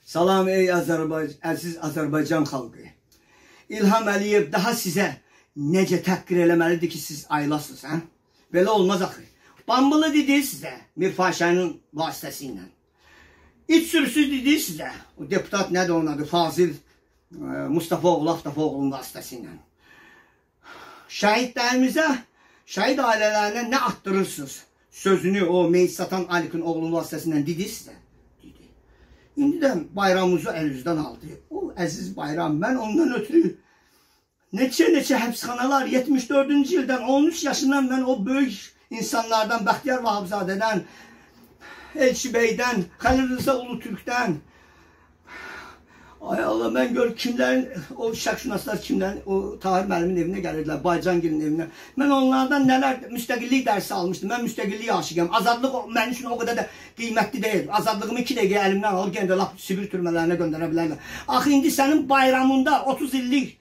Salam ey əziz Azərbaycan xalqı. İlham Əliyev daha sizə necə təhqir eləməlidir ki, siz aylasınız, hə? Belə olmaz axı. Bambılı dedi sizə, Mirfaşənin vasitəsilə. İç sürüsüz dedi sizə, o deputat nədir onun adı, Fazil Mustafaoğlu, Aftafoğlu'nun vasitəsilə. Şəhidlərimizə, şəhid ailələrinə nə atdırırsınız? Sözünü o meyit satan Alik'in oğlunun vasitəsilə dedi sizə. İndi də bayramımızı əlinizdən aldı. O əziz bayram, mən ondan ötürü neçə həbsxanalar, 74-cü ildən, 13 yaşından mən o böyük insanlardan, Bəxtiyar Vahabzadədən, Elçi Beydən, Xəlil Rıza Ulutürkdən, ay Allah, mən gör kimlərin, o şərqşünaslar kimlərin, o Tahir müəllimin evinə gəlirdilər, Baycangilin evinə. Mən onlardan nələr müstəqillik dərsi almışdım. Mən müstəqillik aşıqəm. Azadlıq mənim üçün o qədər də qiymətli deyil. Azadlığımı 2 dəqiqə əlimdən alıb yenə də lap Sibir türmələrinə göndərə bilərlər. Axı indi sənin bayramında 30 illik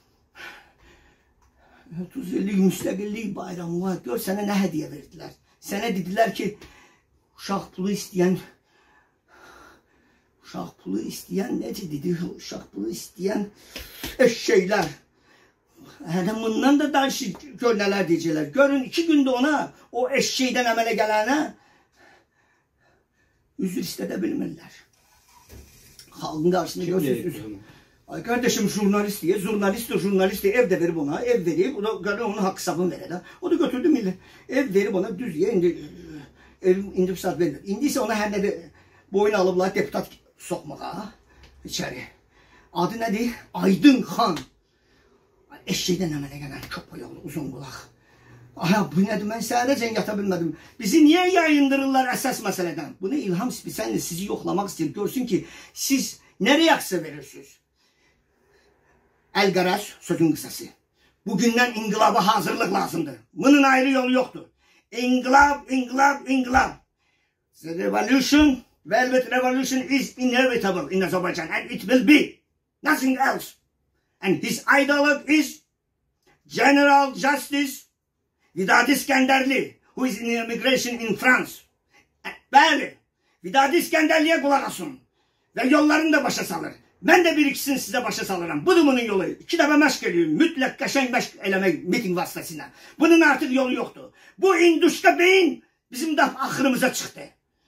müstəqillik bayramı var. Gör sənə nə hədiyyə verdilər. Sənə dedilər ki, uşaq pulu istəyən, necə dedi, uşaq pulu istəyən eşşəklər. Hələm bundan da danışıq, gör nələr deyəcəklər. Görün, 2 gündə ona, o eşşəkdən əmələ gələnə üzr istədə bilmirlər. Xalqın qarşısında görsünüz. Ay qardeşim, jurnalist ev də verib ona, ev verib, o da onun haqq hesabını verə. O da götürdü millet, ev verib ona, düz deyə, indi fırsat vermir. İndi isə ona hər nə boyun alıblar, deputat soxmağa içəri. Adı nədir? Aydın Xan. Eşşəkdən əmələ gələn köpək oğlu, uzun qulaq. Aha, bu nədir? Mən səhərəcən yata bilmədim. Bizi niyə yayındırırlar əsas məsələdən? Bunu İlham spesialini sizi yoxlamaq istəyir. Görsün ki, siz nə reaksiya verirsiniz? Əl-Qərəz, sözün qısası. Bugündən inqilaba hazırlıq lazımdır. Bunun ayrı yolu yoxdur. İnqilab, inqilab, inqilab. The revolution, velvet revolution is inevitable in Azerbaijan and it will be nothing else. And his ideologue is General Justice Vidadi İskenderli, who is in immigration in France. Bəli, Vidadi İskenderliyə qulaq asın və yollarını da başa salır. Mən də bir ikisini sizə başa salıram. Budur bunun yolu. 2 dəfə məşq ediyorum. Mütləq qəşəng məşq eləmək miting vasitəsilə. Bunun artıq yolu yoxdur. Bu induşka beyin bizim də axırımıza çıxdı.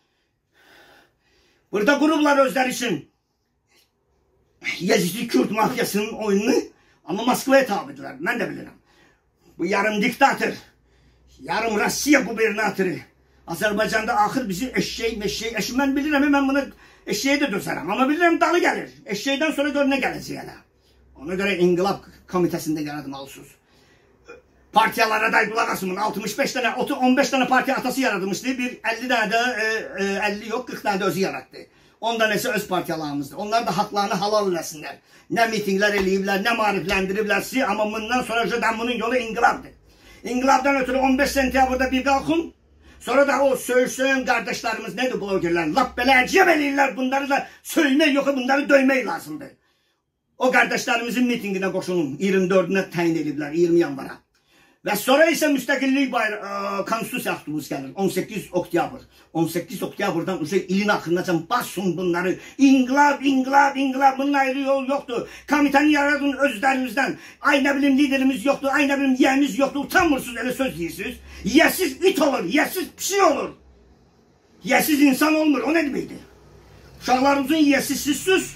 Burada qurublar özləri üçün Yezidi Kürt mafyasının oyununu, amma Moskvaya tabidirlər. Mən də bilirəm. Bu yarım diktatör, yarım Rusiya gubernatoru Azərbaycanda axır bizi eşşək, mən bilirəm, mən bunu eşşəyə də dösərəm. Amma bilirəm dalı gəlir. Eşşəkdən sonra gör nə gələcək hələ. Ona görə İnqilab Komitəsində yaradılmalısınız. Partiyalara da qulaq asın. 65 dənə, 15 dənə partiya atası yaradılmışdı. Bir 50 dənə də, 50 yox, 40 dənə də özü yarattı. 10 dənəsi öz partiyalarımızdır. Onlar da haqlarını halal eləsinlər. Nə mitinglər eləyiblər, nə marifləndiriblər sizi. Amma bundan sonra bunun yolu inqilabdır. İnqilabdan ötürü 15 sentyabrda bir qalxın. Sonra da o söyləyən qardaşlarımız nədir blogerlər? Lap belə əcəb eləyirlər. Bunları da söyləmək yox, bunları döymək lazımdır. O qardaşlarımızın mitinginə qoşulun. 24-nə təyin ediblər, 20 yanvara. Və sonra isə müstəqillik konstitusiya aktımız gəlir. 18 oktyabr. 18 oktyabırdan ilin axırınacan basın bunları. İnqilab, inqilab, inqilab. Bunun ayrı yol yoxdur. Komitəni yaradın özlərimizdən. Ay nə bilim liderimiz yoxdur. Ay nə bilim yiyəmiz yoxdur. Utanmırsınız, elə söz deyirsiniz. Yiyəsiz it olur, yiyəsiz pişik olur. Yiyəsiz insan olmur. O nə deməkdir? Uşaqlarımızın yiyəsi sizsiz.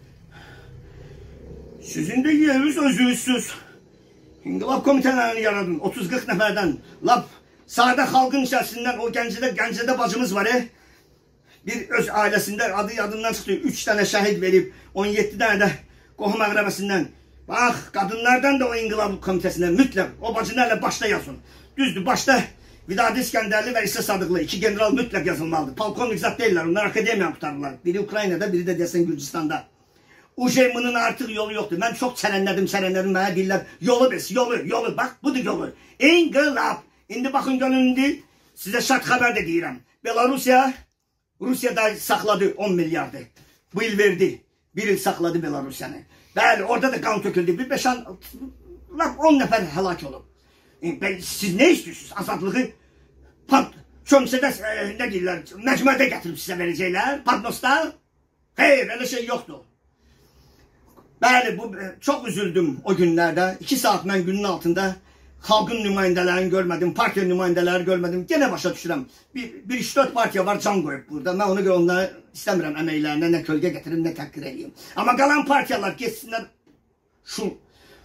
Sizin də yiyəniz özünüzsüz. İnqilab komitələrini yaradın, 30-40 nəfərdən, lap sadə xalqın içərisindən, o Gəncədə bacımız var, bir öz ailəsində adı yadından çıxdı, 3 dənə şəhid verib, 17 dənə də qohum əqrəbəsindən. Bax, qadınlardan da o İnqilab komitəsindən mütləq, o bacılarla başda yazın. Düzdür, başda Vidadi İskəndərli və İsa Sadıqlı, 2 general mütləq yazılmalıdır. Polkovnik zat deyirlər, onlar akademiyan qutarırlar. Biri Ukraynada, biri də deyəsən Gürcistanda. UJM-nin artıq yolu yoxdur. Mən çox çərənlədim, mənə deyirlər, yolu biz, yolu, bax, budur yolu. İnqilab. İndi baxın görün, indi sizə şart xəbər də deyirəm. Rusiya da saxladı 10 milyardı. Bu il verdi. Bir il saxladı Belarusiyanı. Bəli, orada da qan töküldü. Bir 10 nəfər həlak olub. Siz nə istəyirsiniz? Azadlığı çömsədə, nə deyirlər, məcmuədə gətirib sizə verəcəklər, Padnosda. Hayır, öyle şey yoktu. Bəli, çok üzüldüm o günlerde. 2 saat ben günün altında halkın nümayəndələrini görmedim, partiya nümayəndələri görmedim. Gene başa düşürəm. Bir 3-4 partiya var can koyup burada. Ben ona göre onları istemiyorum əməklərinə, nə kölgə getirim, nə təhqir edeyim. Ama kalan partiyalar geçsinler şu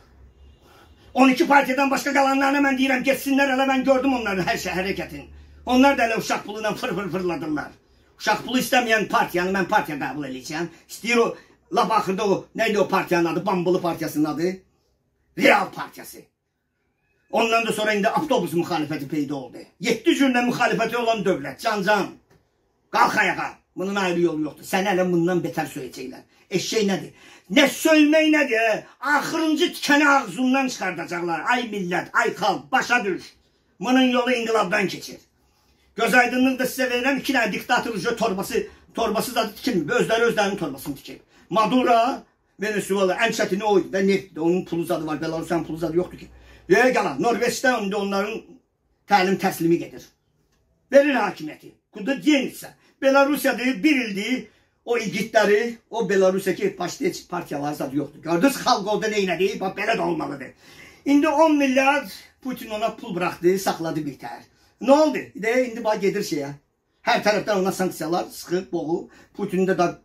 12 partiyadan başka kalanlarına ben deyirəm geçsinler, hele ben gördüm onların her şey hareketin. Onlar da elə uşaq pulundan fırladılar. Uşaq pulu istemeyen partiyanı ben partiya kabul edeceğim. İstəyir o laf axırda o neydi o partiyanın adı? Bambulu partiyasının adı. Real partiyası. Ondan da sonra indi avtobus muhalefeti peyda oldu. 7 cürlə muhalefeti olan dövlət. Can. Qalx ayağa. Bunun ayrı yolu yoktur. Sen hele bundan beter söyleyecekler. Eşeği nedir? Ne söylemek nedir? Axırıncı tikeni ağzından çıkartacaklar. Ay millet, ay xalq, başa düş. Bunun yolu inqilabdan keçir. Göz aydınlığı da size verirəm. 2 tane diktatör torbası zaten tikilmir. Özlerinin torbasını tikir. Maduro, Venezuela en çetini oydu. Ve nefti, onun pulu zadı var. Belarus'un pulu zadı yoktu ki. Ve qalan, Norveç'te onların təlim təslimi gedir. Verir hakimiyyəti. Kuda yenilsə. Belarusiyada bir ildir o igidləri, o Belarusiyadaki partiyalar zadı yoktu. Gördünüz, xalq orada neynədi? Bax, belə də olmalıdır. İndi 10 milyar Putin ona pul bıraktı, sakladı biter. Ne oldu? İndi bax gedir şeyə. Her taraftan ona sanksiyalar sıxıb, boğub. Putin'de de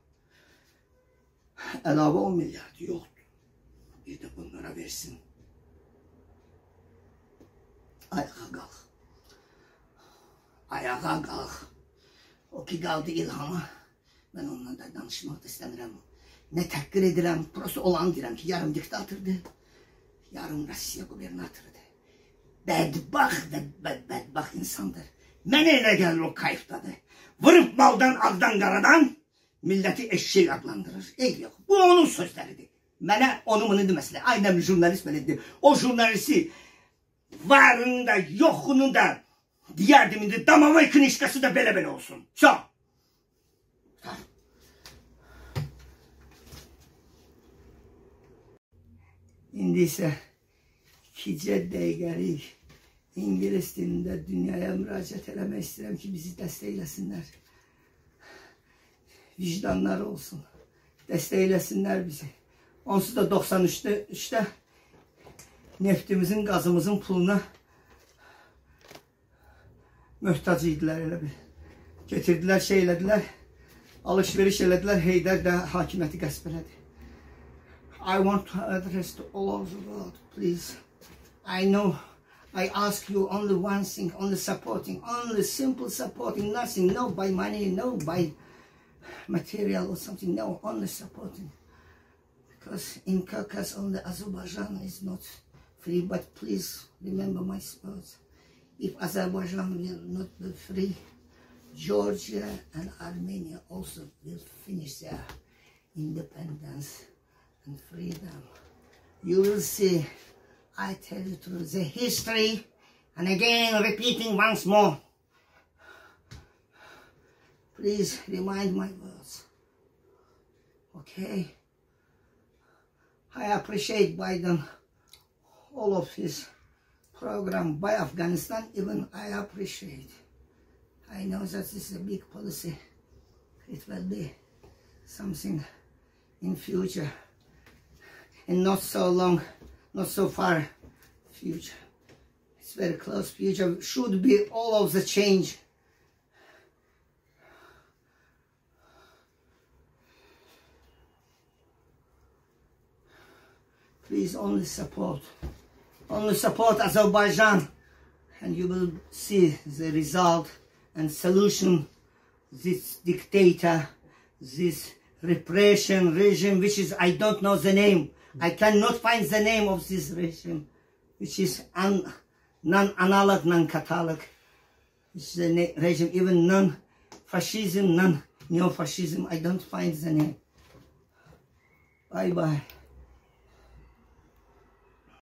əlavə 10 milyar yoktu. Bir de bunlara versin. Ayağa qalx. Ayağa qalx. O ki qaldı ilhama. Ben onunla da danışmaq da istəmirəm. Ne təhqir edirəm. Prosto olan deyirəm ki, yarım diktatördur. Yarım Rusiya qubernatörüdür. Bədbaxt insandır. Mənə elə gəlir o kayıfdadır. Vırıb maldan, ağdan, qaradan milleti eşşek adlandırır. Eyb yox. Bu onun sözləridir. Mənə onu bunu deməsinlər. Aynen bir jurnalist belədir. O jurnalisti varını da, yoxunu da diyərdim indi. Damavay knişkası da belə olsun. Çox. İndi isə 2 dəqiqəlik İngiliz dilində dünyaya müraciət eləmək istəyirəm ki, bizi dəstəkləsinlər. Vicdanları olsun. Dəstəkləsinlər bizi. Onsuz da 93'te neftimizin, gazımızın puluna möhtac idilər elə bir. Getirdiler, şey elədilər, alışveriş elədilər, Heydər də hakimiyyəti qəsb elədi. I want to address to all of the world, please. I know I ask you only one thing, only supporting, only simple supporting, nothing, no by money, no by material or something, no, only supporting. Because in Caucasus only Azerbaijan is not free, but please remember my words. If Azerbaijan will not be free, Georgia and Armenia also will finish their independence and freedom. You will see, I tell you through the history, and again repeating once more. Please remind my words. Okay? I appreciate Biden, all of his program by Afghanistan, even I appreciate. I know that this is a big policy. It will be something in future, and not so long, not so far future. It's very close future. Should be all of the change. Please only support Azerbaijan, and you will see the result and solution. This dictator, this repression regime, which is, I don't know the name. I cannot find the name of this regime, which is non-analog, non-Catholic. It's the regime, even non-fascism, non-neo-fascism. I don't find the name. Bye-bye.